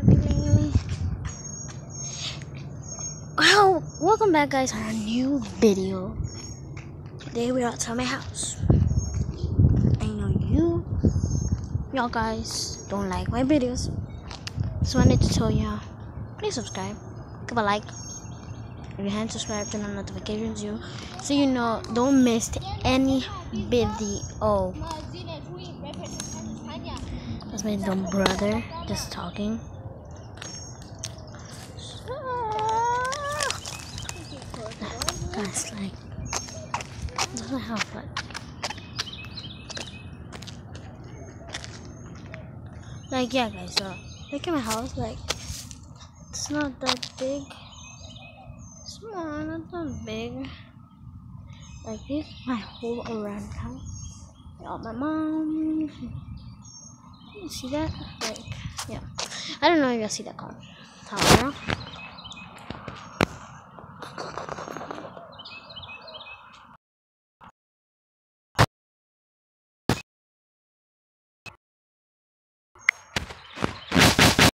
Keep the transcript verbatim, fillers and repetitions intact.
Well, welcome back, guys, on a new video. Today we're outside my house. I know you, y'all guys, don't like my videos. Just wanted to tell y'all, please subscribe, give a like. If you haven't subscribed, turn on notifications, you so you know don't miss any video. That's my dumb brother just talking. Guys, like, doesn't have like, like yeah, guys. So look at my house. Like, it's not that big. Small, not that big. Like this, my whole around house. Yeah, my mom. You see that? Like, yeah. I don't know if you see that car. Tower.